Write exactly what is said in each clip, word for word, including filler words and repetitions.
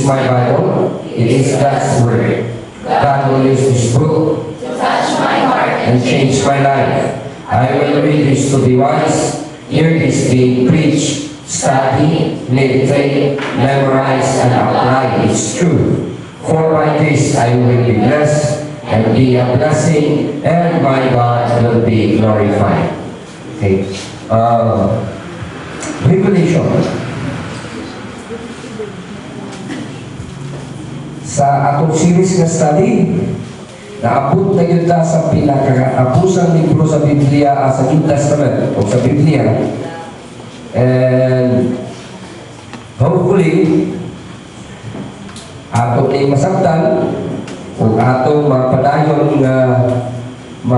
is my Bible. It is God's Word. God will use this book to touch my heart and change my life. I will read this to be wise. Hear this being preached, study, meditate, memorize, and apply its truth. For by this I will be blessed and be a blessing, and my God will be glorified. Okay. Uh, Revelation. Sa atong series nga study, naabot na yun ta sa pinaka-apusang libro sa Biblia, uh, sa New Testament, o sa Biblia. And hopefully, atong ay masabtan, o atong mapadayon nga ma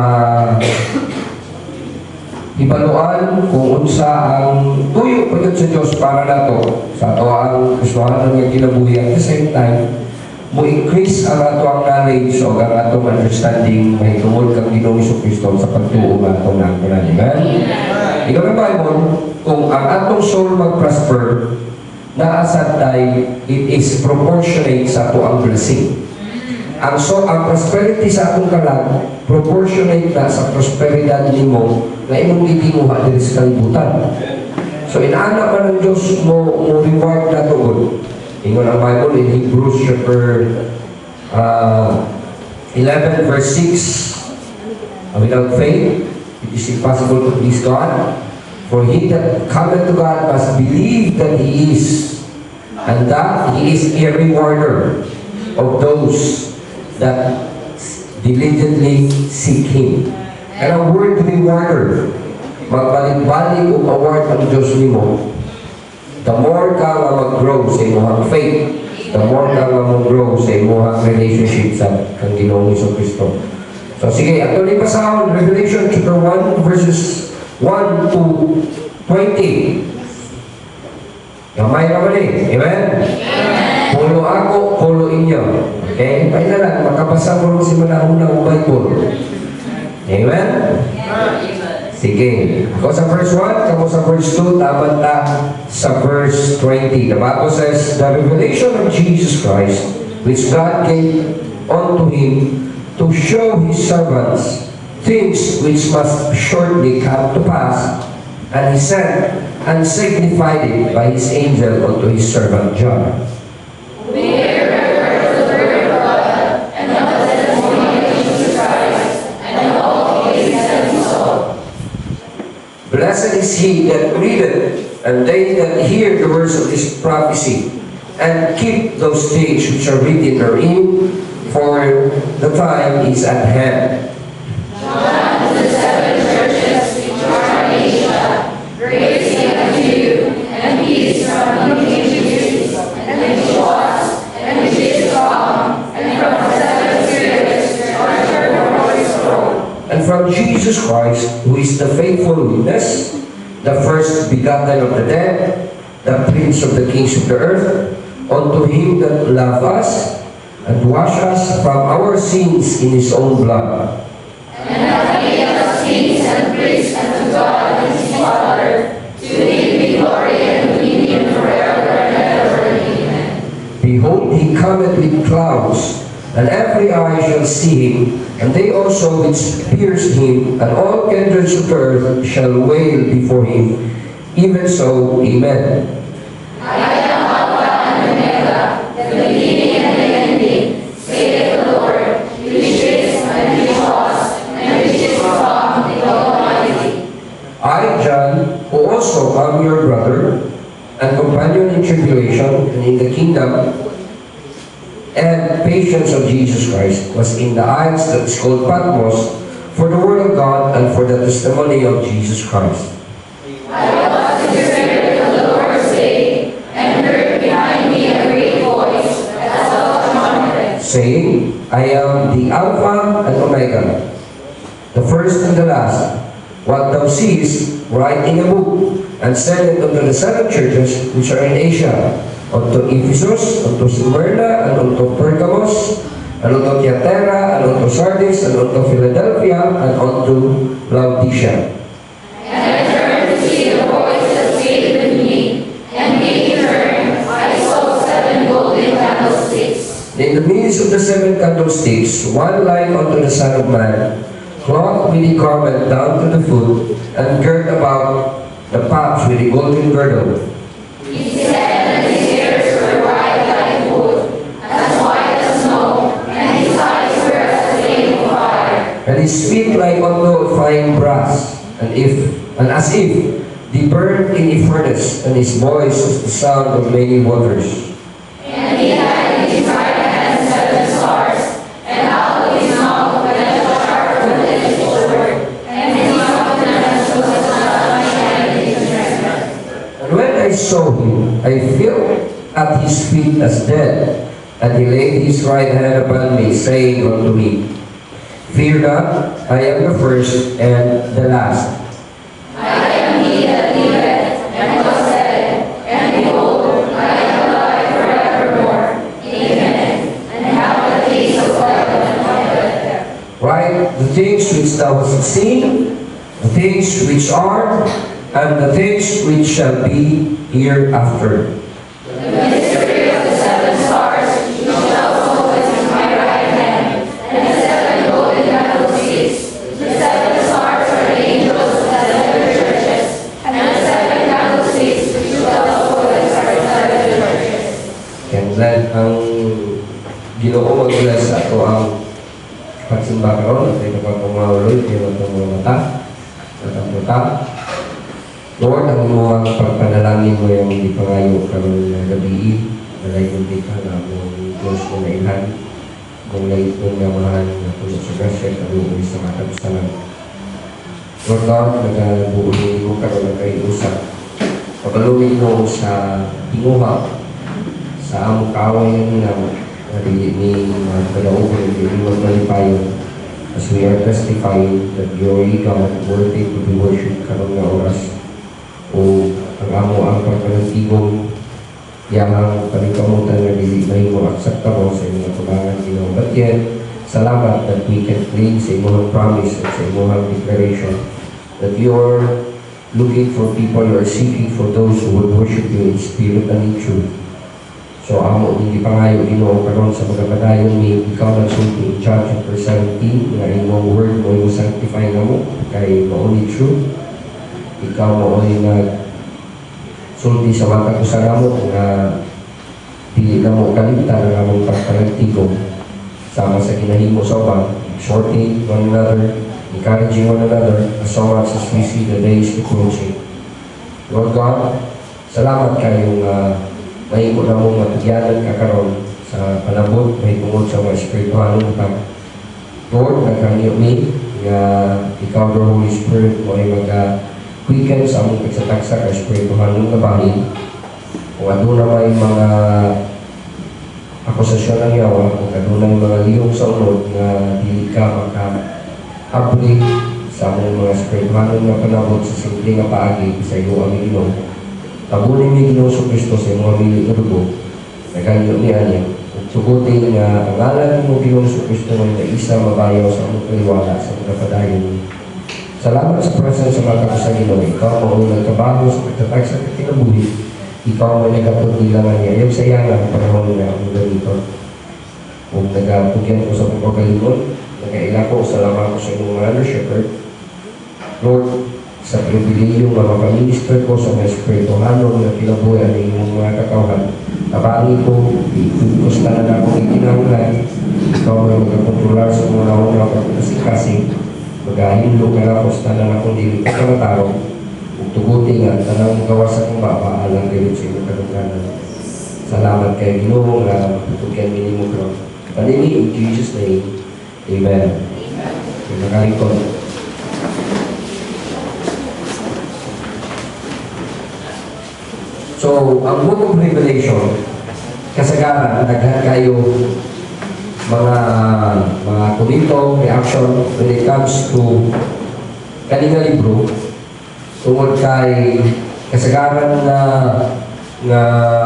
ibaluan kung unsa ang tuyo pagod sa Diyos para nato sa ato ang gustuhan ng kinabuhi. At the same time, mo increase ang ato ang knowledge o ang ato understanding may tungod kang Ginoong Jesucristo sa pagtuo ng atong nakunan. Amen? Ikaw ng Bible, kung ang atong soul mag-prosper, naasad tayo, it is proportionate sa ato ang blessing. Ang so ang prosperity sa atong kalag proportionate na sa prosperidad nimo na imong gitinguha diri sa kalibutan. So inaana man ng Dios mo mo reward na tuod. Ingon ang Bible in Hebrews chapter uh, eleven verse six. Without faith it is impossible to please God. For he that cometh to God must believe that he is, and that he is a rewarder of those that diligently seek Him. And ang word rewarder, magbalik-balik o award ang Diyos nimo, the more ka nga mag-grow sa imuhang faith, the more ka nga mag-grow sa imuhang relationship sa kang Ginoong Jesucristo. So sige, ato ni pasahon, Revelation chapter one verses one to twenty. Gamay naman eh. Amen? Pulo ako, pulo inyo. Okay? Kaya na lang, makapasa mo si manahuna ang Bible. Amen? Sige. Ako sa verse one, ako sa verse two, taman ta sa verse twenty. The Bible says, the revelation of Jesus Christ, which God gave unto Him to show His servants things which must shortly come to pass, and He sent and signified it by His angel unto His servant John. Blessed is he that readeth, and they that hear the words of this prophecy, and keep those things which are written therein, for the time is at hand. John to the seven churches which are in Asia, grace be unto you, and peace from him which is, and which was, and which is to come, and from the seven spirits which are before his throne. And from Jesus Christ, who is the faithful witness, the first begotten of the dead, the prince of the kings of the earth, unto him that loved us, and washed us from our sins in his own blood. And hath made us kings and priests unto God and his Father, to him be glory and dominion forever and ever. Amen. Behold, he cometh with clouds, and every eye shall see him, and they also which pierced him, and all kindreds of the earth shall wail before him. Even so, Amen. I am Alpha and Omega, the beginning and the ending, saith the Lord, which is, and which was, and which is to come, the Almighty. I, John, who also am your brother, and companion in tribulation, and in the kingdom, and patience of Jesus Christ, was in the isles that is called Patmos, for the word of God and for the testimony of Jesus Christ. I was in the Spirit of the Lord saying, and heard behind me a great voice, as of a trumpet, saying, I am the Alpha and Omega, the first and the last. What thou seest, write in a book, and send it unto the seven churches which are in Asia, unto Ephesus, unto Smyrna, and unto Pergamos, and unto Thyatira, and unto Sardis, and unto Philadelphia, and unto Laodicea. and I turned to see the voice that spake with me, and being turned, I saw seven golden candlesticks. In the midst of the seven candlesticks, one like unto the Son of Man, clothed with a garment down to the foot, and girt about the paps with a golden girdle. He said, and his ears were white like wool, as white as snow, and his eyes were as a flame of fire. And his feet like unto fine brass, and if and as if they burned in a furnace, and his voice was the sound of many waters. And he had in his right hand seven stars, and out of his mouth went a sharp two-edged sword, and his countenance was as the sunshine in his strength. And when I saw him, I fell at his feet as dead, and he laid his right hand upon me, saying unto me, Fear not, I am the first and the last. I am he that liveth, and was dead, and behold, I am alive forevermore. Amen. And have the peace of God and life. Write the things which thou hast seen, the things which are, and the things which shall be hereafter. The mystery of the seven stars, which thou holdest in my right hand, and the seven golden candlesticks. The seven stars are the angels of the seven churches, and the seven candlesticks which thou holdest are the seven churches. Kaya dahil ang Ginoo mag-bless sa ato ang pagsimba karon at ito pa itong mga uloy, ito itong mga mata, at ang mata. Lord, ang imuhang pagpanalangin mo yung hindi pangayo karon na gabi, nalay yung dika na mong Diyos mo na ilhan, kung lait mong namahan na puno sa grasya, kaluoy sa matagsalan. Lord God, nagabuunin mo karon na kayo usap. Pagkalunin mo sa tinguha, sa among kaaway ng hinaw, na dili ni mga kalaugan, dili magmalipayon, as we are testifying that you are God, worthy to be worshipped karon nga oras. O ang amo ang pagpanantigong yamang panikamutan na dili na mo akseptable sa inyong tubangan Ginoo. But yet, salamat that we can claim sa imong promise at sa imong declaration that you are looking for people, you are seeking for those who will worship you in spirit and in truth. So amo hindi pangayo Ginoo karon sa mga padayon ni ikaw nagsulti in John chapter seventeen nga imong word mo imong sanctify nga mo kay mauni truth. Ikaw mauni nag sulti sa matag usa namo nga dili na mo kalimtan ang among pagpanagtigom sama sa ginahimo sa uban, exhorting one another, encouraging one another as so much as we see the days approaching. Lord God, salamat kayong uh, may ko na mong matugyanan kakaroon sa panabot, may tungod sa mga espiritualong utang. Lord, nagkanyo mi, nga ikaw, the Holy Spirit, mo ay mag-quicken sa among pagsatagsa ka espiritualong nabahin. Kung ano na may mga akusasyon ng yawa, kung ano na mga liyong sa unod, nga dili ka maka-abli sa among mga espiritualong na panabot sa simple nga paagi sa iyo aming Ginoo. Tabunin ni Ginoo sa Kristo sa mga mili urugo, naganyo ni Anya, ug tugutin nga ang ngalan mo Ginoo sa Kristo nga isa mabayaw sa among kaliwala sa mga padayon. Salamat sa presensya sa mga sa Ginoo. Ikaw mo ang nagtrabaho sa pagtatag sa kinabuhi. Ikaw mo nagapagdilangan niya. Ayaw sa iya nga panahon na ang ganito. Kung nagapugyan ko sa pagkagalingon, nagaila ko, salamat ko sa inyong mga shepherd. Lord, sa pribilehyo nga makaminister ko sa mga espirituhanong na kinabuhi ang inyong mga kakawahan. Tabangi ko, ikusta na na akong itinanglan. Ikaw may magkakontrolar sa mga naon na pagkasikasing. Magahinlo ka na kusta na akong dili ko kamataro. Ug tuguti nga, tanang gawa sa kong baba, alang kayo sa inyong kadungkanan. Salamat kay Ginoo nga tutugyan minimo ko. Panini in Jesus' name. Amen. Amen. Nakalingkod. So, ang book of Revelation, kasagaran, daghan kayo mga mga komento, reaction when it comes to kaninga libro tungod kay kasagaran na nga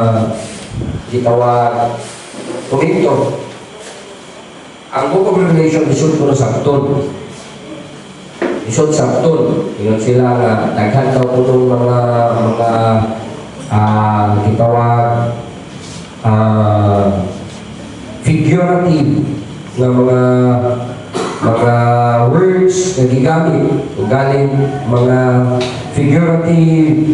gitawag komento. Ang book of Revelation isod ko na sakton. Isod sakton. Ingon sila nga daghan daw punong mga mga ah uh, gitawag uh, figure figurative nga mga mga words na gigamit o galing mga figurative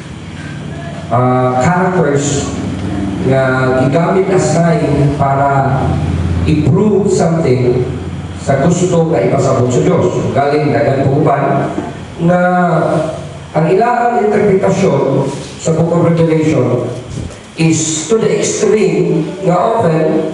uh, characters nga gigamit as sign para i-prove something sa gusto nga ipasabot sa Diyos. Galing dagan puguban na ang ilang interpretasyon sa Book of Revelation is to the extreme nga often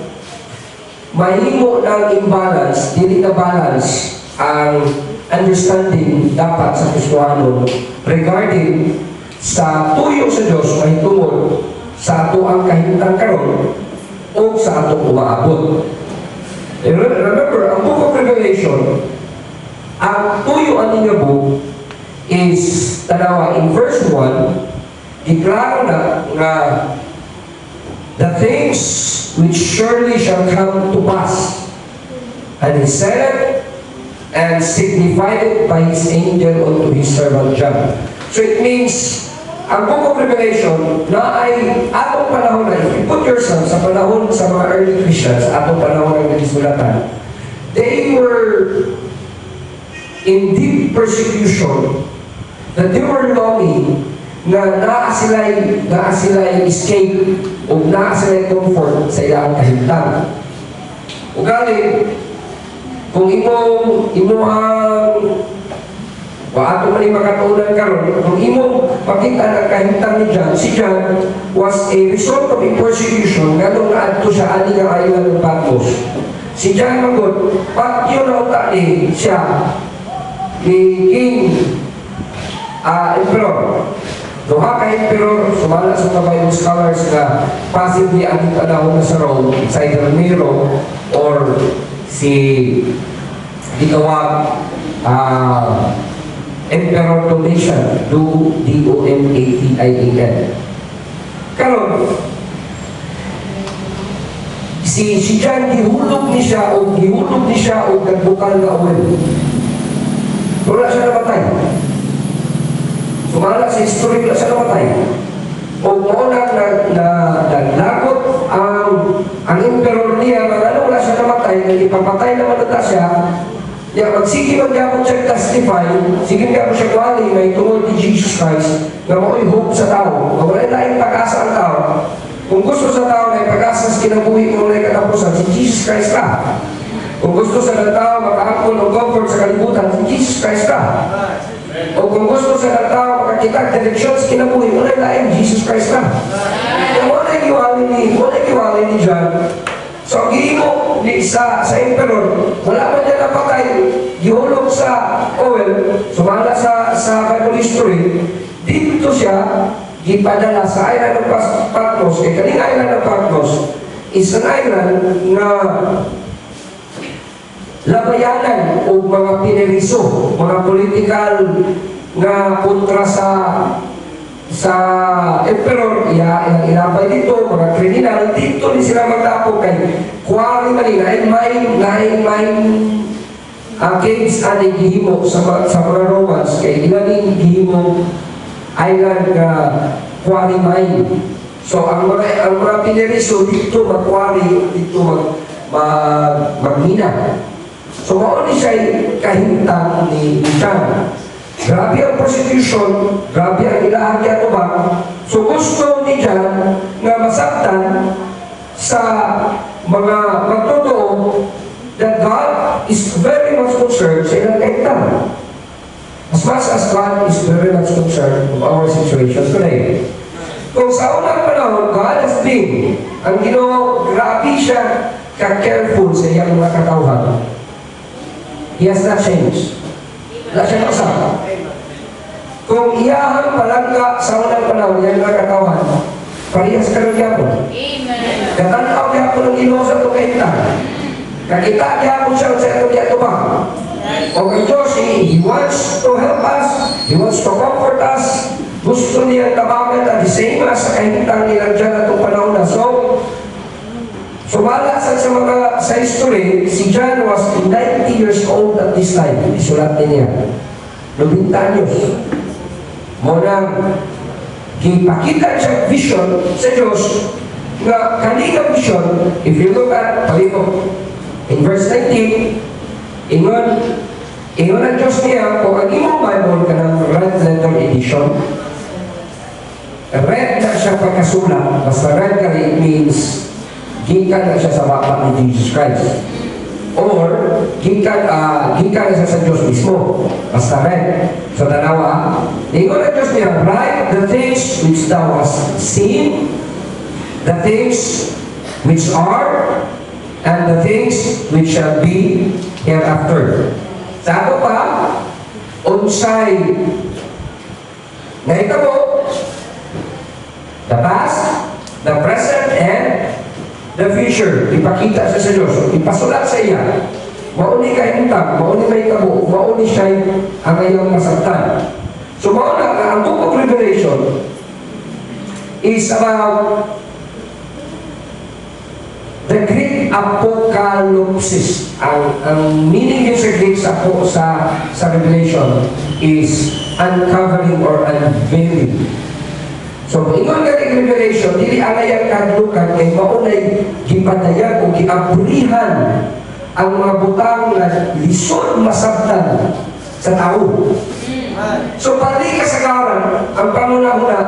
mahimo ng imbalance, dili na balance ang understanding dapat sa Kristohanon regarding sa tuyo sa Diyos mahitungod sa ato ang kahimtang karon o sa atong umaabot. Remember, ang Book of Revelation, ang tuyo ang nga book is tanawa in verse one, giklaro na nga the things which surely shall come to pass. And he said it and signified it by his angel unto his servant John. So it means, ang Book of Revelation na ay atong panahon na, if you put yourself sa panahon sa mga early Christians, atong panahon ng nagsulatan, they were in deep persecution, that they were longing na naa sila'y naa sila'y escape o naa sila'y comfort sa ilang kahimtang. Ugali, kung imong imuhang o ato man yung makatuunan karon, kung imong makita ng kahimtang ni John, si John was a result of a persecution ganong naadto sa ani nga ayunan ng Patmos. Si John magod, pat yun na utak ni siya ni King uh, Emperor. Duha ka Emperor, sumala sa mga Bible scholars na possibly ang panahon na sa Rome, sa either Nero or si gitawag uh, Emperor Domitian, D O M A T I A N. Karon, si si John gihulog ni siya o gihulog ni siya o nagbukal na uwel. Wala siya namatay. Sumala sa history, wala siya namatay. O muna na, na, naglagot ang ang emperor niya, ano wala siya namatay, nagipapatay naman na siya. Ya, magsige magyapon siya testify, sige nga po siya kuwali, may tungod ni Jesus Christ, na mao'y hope sa tao, na wala na pag-asa ang tao. Kung gusto sa tao na pag-asa sa kinabuhi mo na katapusan, si Jesus Christ ka. Kung gusto sa tao makaangkon o comfort sa kalibutan, si Jesus Christ ka. O kung gusto sa tao makakita direksyon sa kinabuhi, wala na Jesus Christ ka. Kung wala yung iwali ni, wala yung iwali ni John, so, gihimo ni sa sa emperor, wala man niya napatay, gihulog sa oil, sumala sa sa Bible history, dito siya gipadala sa island ng Patmos. Kaya kaning island ng Patmos is an island na labayanan o mga pineriso, mga political na kontra sa sa emperor, iya ilabay dito, mga kriminal, dito ni sila magtapo kay kuwari man ni nain main, nain main ang caves ani gihimo sa, sa mga Romans, kay ilaning gihimo island nga kuwari main. So ang mga, ang mga pineriso dito magkuwari, dito mag, mag, magmina. So mauni siya kahintang ni John. Grabe ang persecution, grabe ang ilahan niya ito ba? So gusto ni John na masaktan sa mga magtotoo that God is very much concerned sa ilang kahintang. As much as God is very much concerned of our situation today. Kung sa unang panahon, God has been, ang Ginoo, grabe siya ka-careful sa iyang mga katauhan. He has not changed. Wala siya nakasama. Kung iyahang palangga sa unang panahon, yan ang katawan, parehas ka rin yapon. Amen. Katanaw yapon ng Ginoo sa itong kahintang. Kakita yapon siya sa itong yatubang. O kay Diyos, He wants to help us, He wants to comfort us, gusto niya tabangan at the same as sa kahintang nilang dyan na itong panahon na. So, sumala sa, sa mga sa history, si John was ninety years old at this time. Isulat niya. ninety anyos. Muna, kipakita siya vision sa Diyos Nga kanina vision, if you look at palibot, in verse nineteen, ingon, ingon ang Diyos niya, kung ang imong Bible ka ng red letter edition, red na siya pagkasulat, basta red ka rin, it means gikan na siya sa bapa ni Jesus Christ. Or, gikan, uh, gikan na siya sa Diyos mismo, basta red. So, dalawa, ingon ang Diyos niya, write the things which thou hast seen, the things which are, and the things which shall be hereafter. Sa ato pa, unsay ngayon mo, the past, the present, and the future. Ipakita sa sa Diyos. Ipasulat sa iya. Mauni ka hintag, mauni may tabo, mauni siya ang iyong masaktan. So, mauna, ang book of Revelation is about the Greek apocalypse. Ang, ang meaning yun sa Greek sa, sa, sa Revelation is uncovering or unveiling. So, ingon ka ng Revelation, dili alayan kadlukan kay maunay gipadayan o giabrihan ang mga butang na lisod masabtan sa tao. So, pati kasagaran, ang pangunahuna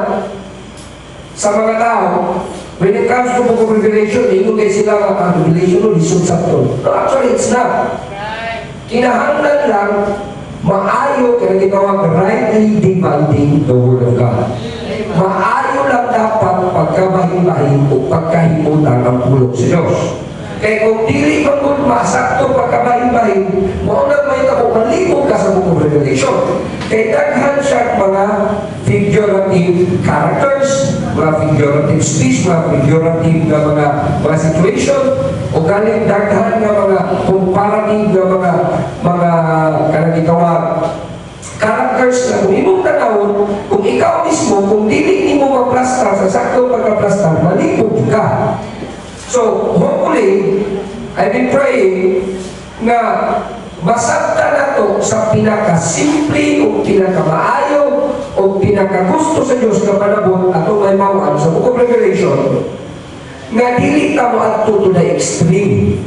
sa mga tao, when it comes to book of Revelation, ingon kay sila ang Revelation o lisod sabton. No, actually, it's not. Kinahanglan lang maayo kaya gitawag rightly dividing the Word of God. Maayo lang dapat pagkabahin-bahin o pagkahimutan ang pulong sa Diyos. Kaya kung dili pa kung masakto pagkabahin-bahin, maunang may tako, malibog ka sa book of Revelation. Kaya daghan siya mga figurative characters, mga figurative speech, mga figurative na mga, mga situation, o galing daghan na mga comparative na mga mga kanagitawag characters na kung imong tanawon, kung ikaw mismo, kung dili mo maplastar sa sakto pagkaplastar, malibog ka. So, hopefully, I've been praying na masabta na to sa pinakasimple o pinakamaayo o pinakagusto sa Diyos na panabot at may mawaan sa Book of Revelation na dili ta mo adto to the extreme.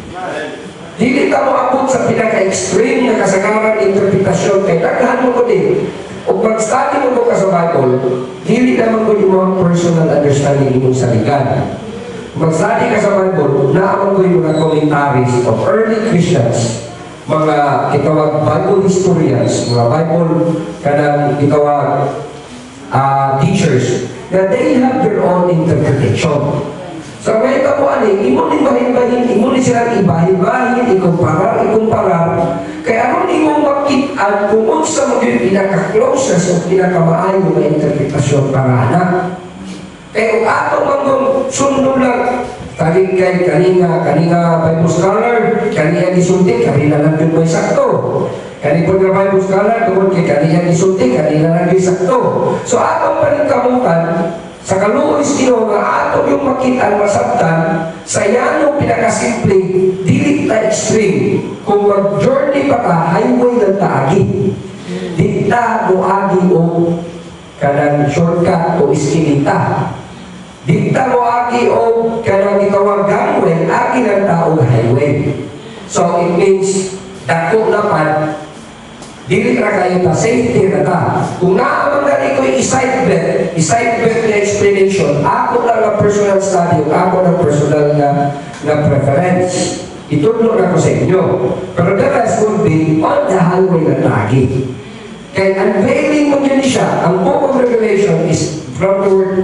Dili ta mo abot sa pinaka-extreme na kasagaran interpretasyon kay daghan mo ko din. O pag-study mo ko ka sa Bible, dili naman ko yung mga personal understanding imong saligan. Mag-study ka sa Bible, naaman ko yung mga commentaries of early Christians, mga itawag Bible historians, mga Bible kanang itawag uh, teachers, na they have their own interpretation. So, ngayon ka po, aning, imo ni bahin-bahin, imo ni silang ibahin-bahin, ikumparar, ikumparar. Kaya ano ni mo makitaan kung unsa mo yung pinaka-closest o pinakamaayo na interpretasyon para anak. Kaya kung ato manggang sundo lang, kaling kay kanina, kanina Bible scholar, kanina gisulti, kanina lang yun may sakto. Kanina po na Bible scholar, tungkol kay kanina gisulti, kanina lang yung sakto. So, atong paningkamutan, sa kaluoy sino nga ato yung makita masabtan sa yanong pinakasimple dili ta extreme kung mag-journey pa ka highway ng taagi di ta moagi o kanang shortcut o iskinita di ta moagi o kanang itawag gangway agi ng taong highway. So it means dako naman dili na kayo ta, safety na ta. Kung naaman na ito yung side bet, side bet na explanation, ako lang na personal study, ako lang personal na, na preference. Itulong ako sa inyo. Pero the rest will be on the highway na tagi. Kaya unveiling mo din siya, ang Book of Revelation is from the word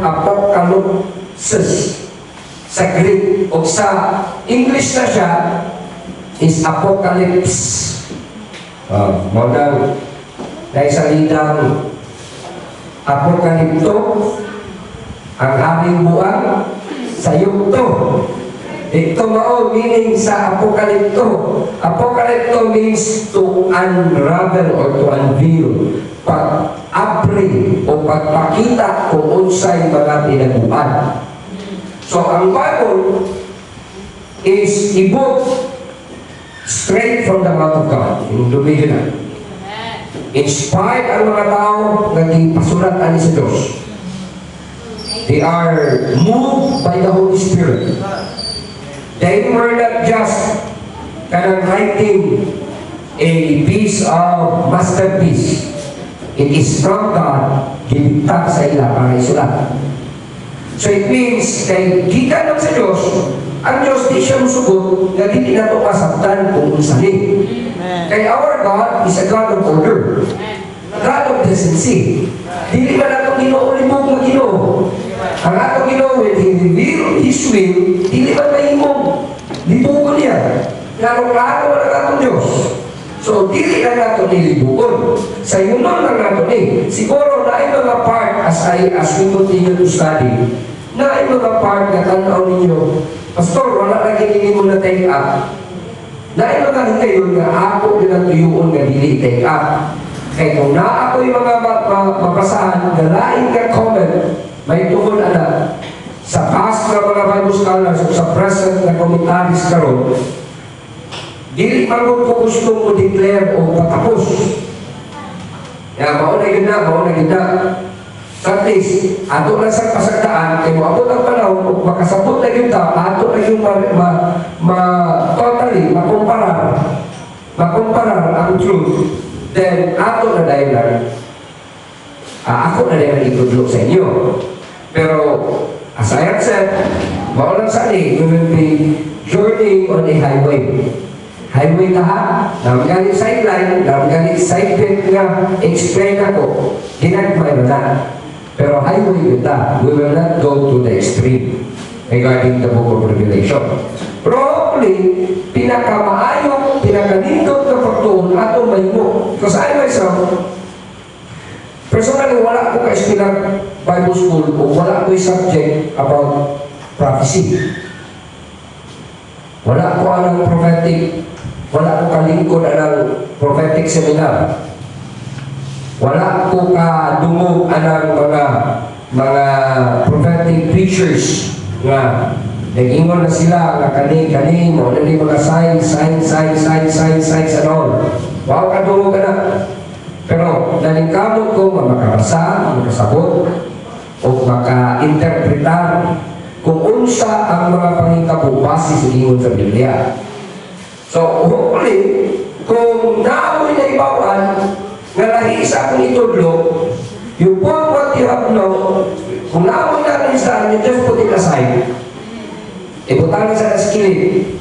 apocalypsis sa Greek, o sa English na siya is apocalypse. Uh, modal dahil sa lidang apokalipto ang aming buwan sa yugto. Ito mao meaning sa apokalipto. Apokalipto means to unravel or to unveil, pag-apre o pagpakita kung unsay mga tinaguan. So ang Bible is a book straight from the mouth of God. Yung lumihin na. Inspired ang mga tao na ipasulat ani sa Diyos. They are moved by the Holy Spirit. They were not just kind of writing a piece of masterpiece. It is from God, ginitag sa ila para isulat. So it means, kay kita lang sa Diyos, ang Diyos di siya musugot, nga di nato kasabtan kung unsani. Kay our God is a God of order. God of decency. Dili man atong Ginoo libog nga Ginoo. Ang atong Ginoo, when He reveal His will, dili man mahimong libugon niya. Klaro-klaro ang atong Diyos. So, dili na nato nilibugon. Sa yunon lang nato ni. Siguro na ay mga part, as I as we continue to study, na ay mga part na tanaw ninyo, Pastor, wala na ginili mo na take up. Na ay mga hingayon nga ako ginatuyuon nga dili take up. Kaya kung na ako yung mga mapasahan, galain ka comment, may tungkol na sa past na mga Bible scholars o sa present na commentaries karon, dili magod ko gusto mo declare o patapos. Kaya mauna gina, mauna gina. At least, ato lang sa pasagdaan, kaya mo abot ang panahon, kung makasabot na yun ta, ato na yung ma, ma, ma totally, makumparar, makumparar ang truth, then ato na dahil lang, uh, ako na dahil itudlo sa inyo. Pero, as I have said, maulang sali, we will be journeying on a highway. Highway ka ha? Naman galing sideline, naman galing side bit nga explain ako, ginagmay mo na. Pero highway kita, we will not go to the extreme regarding the book of Revelation. Probably, pinakamaayong, pinakanindot na pagtuon atong mahimo. Because I myself, personally, wala ko ka-espilang Bible school o wala ko subject about prophecy. Wala ko anong prophetic, wala ko kalingkod anong prophetic seminar. Wala ko ka dumog anang mga mga prophetic preachers nga nag-ingon na sila nga kani-kani mo na mga signs, signs, signs, signs, signs, signs, and all. Wow, ka dumog ka na. Pero nalingkamot ko nga makabasa, makasabot, o maka-interpretar kung unsa ang mga pangitabo base sa ingon sa Biblia. So, hopefully, kung naamoy na ibawan, nga lahi sa akong itudlo, you put what you have known, kung naamoy na rin sa you just put it aside. Ibutang sa skillet.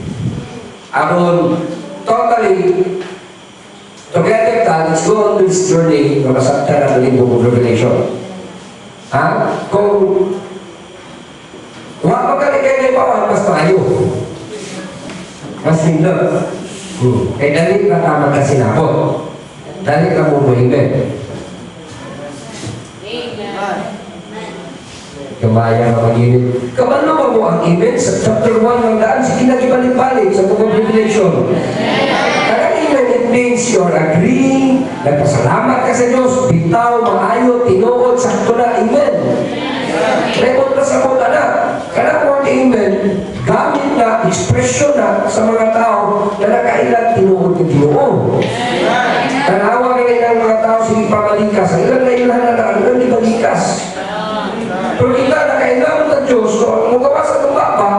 Aron, totally, together ka, let's go on this journey, makasakta na ng book of Revelation. Ha? Kung huwag magkaligay na ibawan, mas maayo. Mas hindot. Hmm. Eh, dali na tama ka sinabot. Dali ka mo muhingin. Kamaya ka mag-init. Kamano ba mo ang event sa chapter one ng daan? Sige na ibalik-balik sa book of Revelation. Karang event, it means you're agreeing, nagpasalamat ka sa Diyos, bitaw, maayo, tinuod, sakto na, amen. Rekod na sa mga na. Karang word amen, gamit na, ekspresyon na sa mga tao na nakailang tinuod ng tinuod. Tanawa ka ng mga tao, sige pamalikas, ang ilang na ilan na na, ilang di balikas. Pero kita nakailangan ng Diyos, so ang magawa sa tumbaba,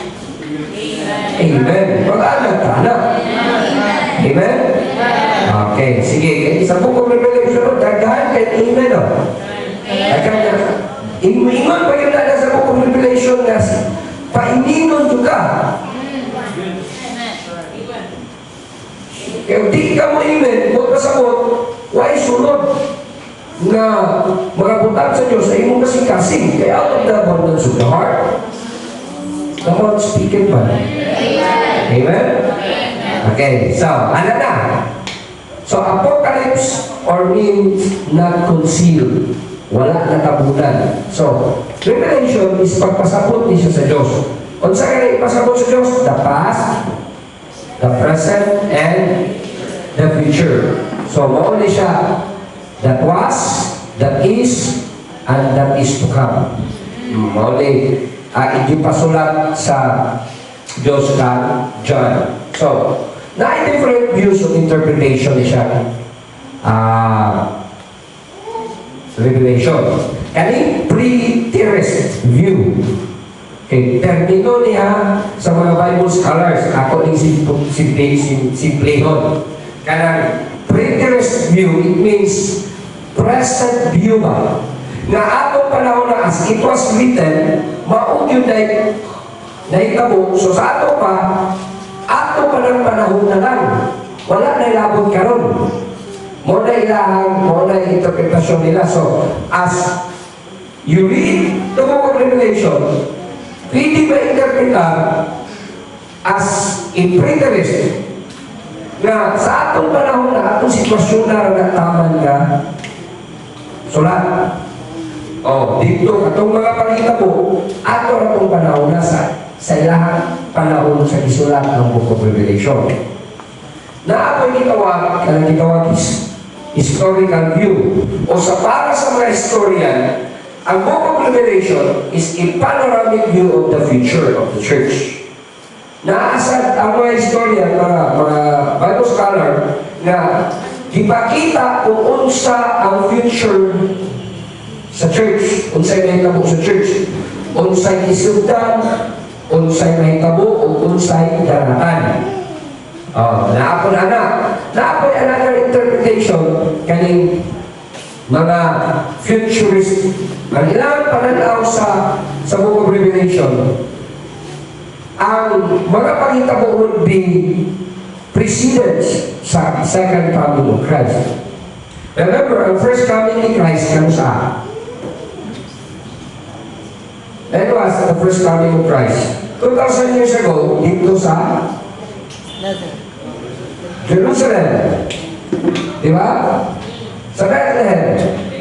amen. Mag-anak ka na. Amen? Okay, sige. Sa book of Revelation, dagdahan kayo, amen o. Dagdahan ka. Ingon pa yun na sa book of Revelation na paininon juga. Kaya di ka mo amen, huwag kasabot, why sunod? Na mga butan sa Diyos ay mong kasing-kasing. Kaya out of the abundance of the heart, the mouth speaketh ba? Amen? Okay, so, ano na? So, apocalypse or means not concealed. Wala na tabunan. So, Revelation is pagpasabot niya sa Diyos. Kung saan ka na ipasabot sa Diyos? The past, the present, and the future. So, mauli siya that was, that is, and that is to come. Mauli, uh, hindi pasulat sa Diyos ka, John. So, na different views of interpretation siya. Ah, uh, Revelation. Kani pre-T preterist view. Okay, termino niya sa mga Bible scholars, ako din si, si, si, si Platon. Kanang preterist view, it means present view ba? Nga atong panahon na as it was written, maog yun na naitabo. So sa ato pa, ato pa ng panahon na lang. Wala na ilabot karon. Mo na ilahang, mo na interpretasyon nila. So, as you read the book of Revelation, pwede ba interpretar as a preterist na sa atong panahon na atong sitwasyon na nagtaman ka sulat. Oh, dito atong mga pangita po, ato na itong panahon na sa sa ilahang panahon sa isulat ng Book of Revelation. Na ako'y gitawag, kaya gitawag is historical view. O sa para sa mga historian, ang Book of Revelation is a panoramic view of the future of the church. Naasad ang mga historian, mga, mga Bible scholar, na ipakita kung unsa ang future sa church, unsay mahitabo sa church, unsay isugdan, unsay mahitabo, o unsay daratan. Oh, naapon anak, naapon another interpretation kaning mga futurist, ang ilang pananaw sa sa Book of Revelation. Ang mga panghitabo would be precedence sa second coming of Christ. Remember, ang first coming ni Christ kano sa? That was the first coming of Christ. two thousand years ago, dito sa Jerusalem. Di ba? Sa Bethlehem.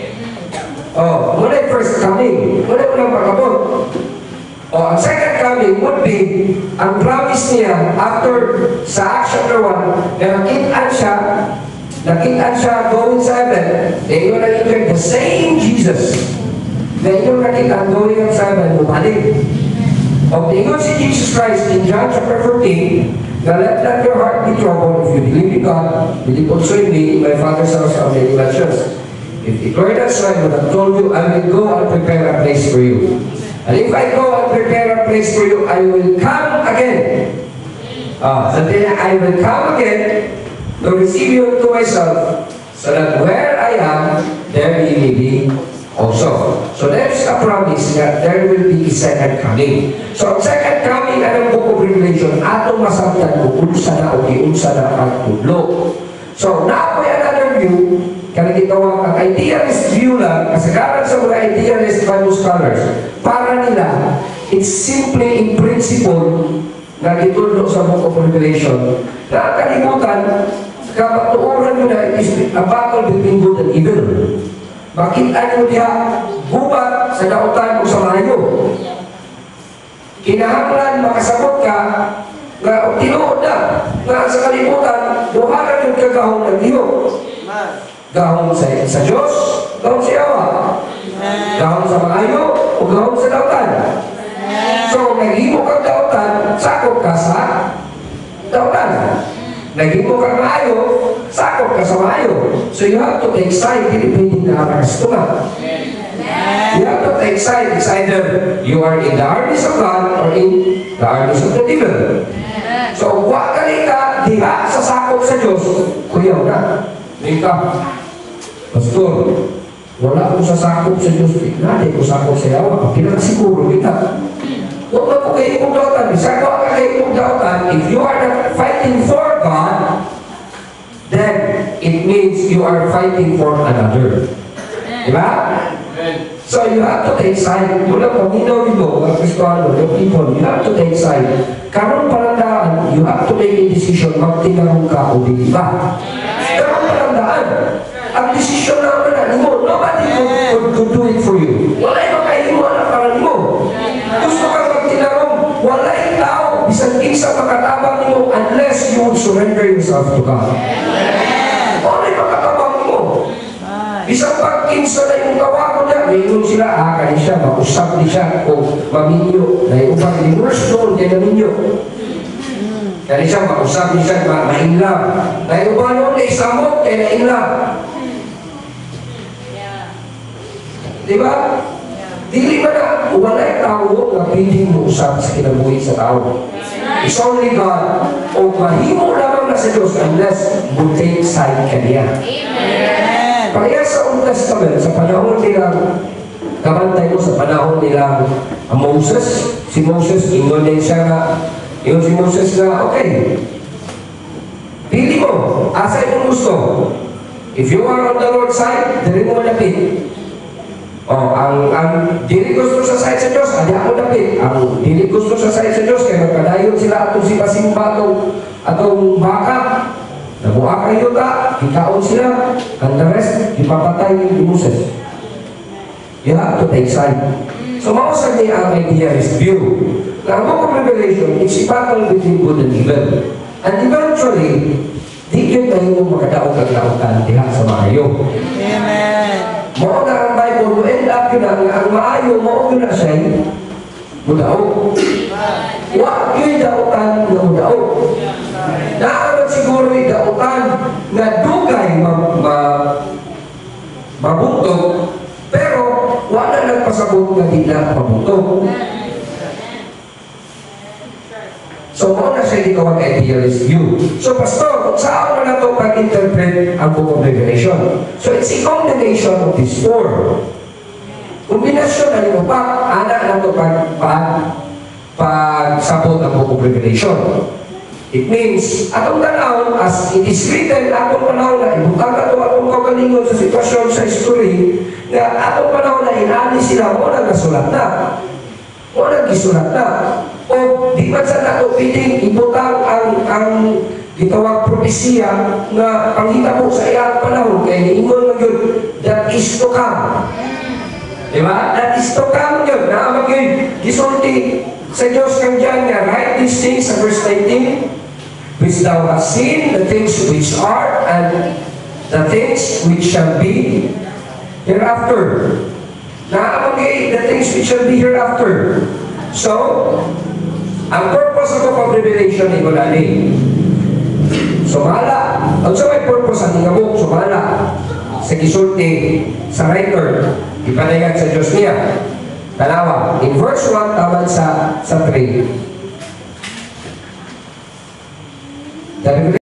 Oh, muna yung first coming. Muna yung unang pagkabot. Oh, ang second coming would be ang promise niya after sa Acts chapter one na nakitaan siya nakitaan siya going sa heaven, na yun nakita the same Jesus na yun nakitaan going sa heaven, bumalik. O tingin si Jesus Christ in John chapter fourteen, na let not your heart be troubled. If you believe in God, believe also in me. In my Father's house are many mansions. If it were not so, I would have told you, I will go and prepare a place for you. And if I go and prepare a place for you, I will come again. Ah, so then I will come again to receive you to myself, so that where I am, there ye may be also. So there's a promise that there will be a second coming. So second coming ng Book of Revelation, atong masabtan kung unsa na o unsa na ang tudlo. So naapoy another view, kaya gitawag ang idealist view lang, kasagaran sa mga idealist Bible scholars, para nila, it's simply in principle na gitudlo sa Book of Revelation. Nakakalimutan, kapatuuran nyo na it is a battle between good and evil. Bakit ano diha gubat sa dautan o sa malayo? Kinahanglan makasabot ka nga tinuod na nga sa kalimutan buharan yung kagahong ng Diyo. Gahong sa, sa Diyos, gahong sa Yawa, gahong sa malayo o gahong sa dautan. So naghimo kang dautan, sakop ka sa dautan. Naghimo kang maayo, sakop ka sa maayo. So you have to take side, depending na nakastuman. You have to take side. It's either you are in the armies of God or in the armies of the devil. So huwag ka ka diha sa sakop sa Diyos, kuyaw na. Ika, Pastor, wala akong sasakop sa Diyos. Hindi ko sakop sa Yawa. Pinagsiguro kita. Huwag na po kayo kong dautan. Bisa ko ka kayo kong dautan. If you are not fighting for God, then it means you are fighting for another. Diba? So you have to take side. Mula paminaw nito, mga Kristiyano, yung people, you have to take side. Karong palandaan, you have to make a decision magtinarong ka o di ba? Karong palandaan, ang desisyon naman na mo, nobody could, could do it for you. Wala yung makain mo na parang mo. Gusto kang magtinarong, wala yung tao, bisang isa makatabang mo unless you would surrender yourself to God. Wala yung makatabang mo. Isang pag-kinsa na yung gawa ko na, mayroon sila, ah, kaya siya, mausap ni siya, o maminyo, na yung upang ni worst doon, kaya naminyo. Kaya siya, mausap ni siya, ma-inlove. Na yung upang noon, na isamot, kaya na-inlove. Diba? Dili man na, walay tao nga piling mo usap sa kinabuhi sa tao. It's only God. O mahimo lamang na sa Diyos unless mo take side ka niya. Amen. Kaya sa Old Testament, sa panahon nilang, kamantay mo sa panahon nilang uh, Moses, si Moses, ingon din siya nga, yung si Moses na, okay, pili mo, asa yung gusto. If you are on the Lord's side, dali mo malapit. Oh, ang ang dili gusto sa side sa Diyos, adi ako dapit. Ang dili gusto sa side sa Diyos, kaya nagpadayon sila atong si pasimba atong atong baka. Nabuha kayo ta, kikaon sila, and the rest, ipapatay ni Moses. You have to take side. So, mausag niya ang idealist view. Na ang book of Revelation, it's a battle between good and evil. And eventually, di kayo tayo makadaog-daogan diha sa maayo. Amen. Mao na ang Bible, mo end up yun ang, ang maayo, mao yun na siya, mudaog. Wa yun daotan na mudaog. Naaman siguro yung daotan na dugay ma, ma, mabutog, pero wala nagpasabot na di na mabutog. So, mao na siya dito ang idealist view. So, Pastor, kung saan mo na ito pag-interpret ang Book of Revelation? So, it's a combination of these four. Kombinasyon na nito pa, anak na ito pag, pag, pagsabot ang Book of Revelation. It means, atong tanaw, as it is written, atong panahon na, ibutang ka ito atong kagalingon sa sitwasyon sa history, na atong panahon na inani sila, mo na nasulat na. Mo na gisulat na. O di ba sa nato piling ibutang ang ang gitawag propesya na panghitabo sa iyang panahon kay niingon man yun that is to come. Diba? That is to come yun. Naamag yun. Gisulti sa Diyos kang dyan nga write these things sa verse nineteen, which thou hast seen, the things which are and the things which shall be hereafter. Naamag yun, the things which shall be hereafter. So, ang purpose ng Book of Revelation ay wala ni. Sumala. Ang sa may purpose ang nga book, sumala. Sa gisulti, sa writer, ipanayan sa Diyos niya. Dalawa, in verse one, taman sa, sa three.